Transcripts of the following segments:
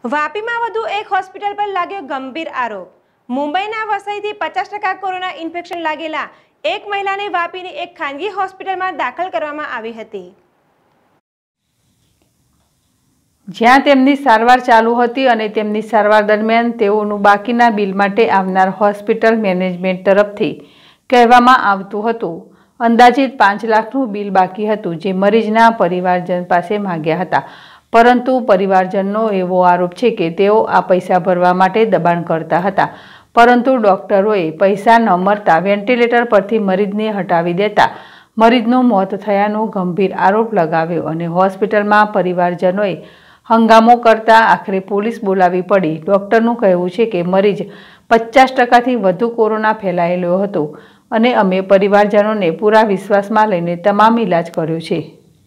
વાપીમાં વધુ એક હોસ્પિટલ પર લાગ્યો ગંભીર આરોપ। મુંબઈના વસઈથી 50% કોરોના ઇન્ફેક્શન લાગેલા એક મહિલાને વાપીની એક ખાનગી હોસ્પિટલમાં દાખલ કરવામાં આવી હતી, જ્યાં તેમની સારવાર ચાલુ હતી અને તેમની સારવાર દરમિયાન તેઓનું બાકીના બિલ માટે આવનાર હોસ્પિટલ મેનેજમેન્ટ તરફથી કહેવામાં આવતું હતું અંદાજિત 5 લાખનું બિલ બાકી હતું, જે મરીજના પરિવારજન પાસે માંગ્યા હતા। પરંતુ પરિવારજનનો એવો આરોપ છે કે તેઓ આ પૈસા ભરવા માટે દબાણ કરતા હતા, પરંતુ ડોક્ટરોએ પૈસા ન મળતા વેન્ટિલેટર પરથી મરીજને હટાવી દેતા મરીજનું મોત થયાનો ગંભીર આરોપ લગાવ્યો અને હોસ્પિટલમાં પરિવારજનોએ હંગામો કરતા આખરે પોલીસ બોલાવી પડી। ડોક્ટરનું કહેવું છે કે મરીજ 50%થી વધુ કોરોના ફેલાયેલો હતો અને અમે પરિવારજનોને પૂરા વિશ્વાસમાં લઈને તમામ ઇલાજ કર્યો છે।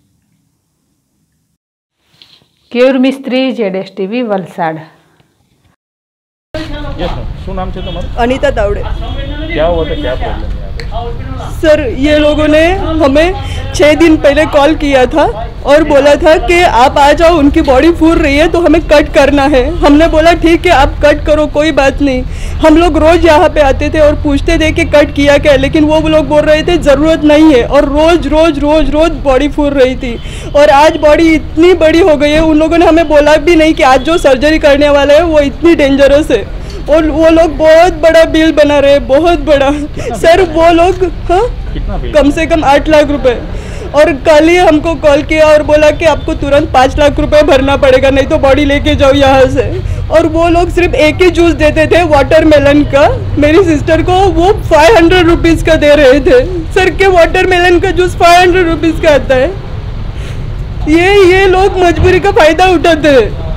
કેયુર મિસ્ત્રી, ZSTV, વલસાડ। શું નામ છે તમારું? अनीता तावड़े। क्या हुआ था, क्या प्रॉब्लम है यहाँ पे? सर ये लोगों ने हमें 6 दिन पहले कॉल किया था और बोला था कि आप आ जाओ, उनकी बॉडी फूल रही है तो हमें कट करना है। हमने बोला ठीक है आप कट करो, कोई बात नहीं। हम लोग रोज यहाँ पे आते थे और पूछते थे कि कट किया क्या, लेकिन वो लोग बोल रहे थे ज़रूरत नहीं है, और रोज रोज रोज रोज बॉडी फूल रही थी। और आज बॉडी इतनी बड़ी हो गई है, उन लोगों ने हमें बोला भी नहीं कि आज जो सर्जरी करने वाला है वो इतनी डेंजरस है, और वो लोग बहुत बड़ा बिल बना रहे हैं, बहुत बड़ा। सर वो लोग कम से कम 8 लाख रुपए, और कल ही हमको कॉल किया और बोला कि आपको तुरंत 5 लाख रुपए भरना पड़ेगा, नहीं तो बॉडी लेके जाओ यहाँ से। और वो लोग सिर्फ एक ही जूस देते थे वाटरमेलन का, मेरी सिस्टर को वो 500 रुपीज़ का दे रहे थे। सर के वाटरमेलन का जूस 500 रुपीज़ का आता है। ये लोग मजबूरी का फ़ायदा उठाते हैं।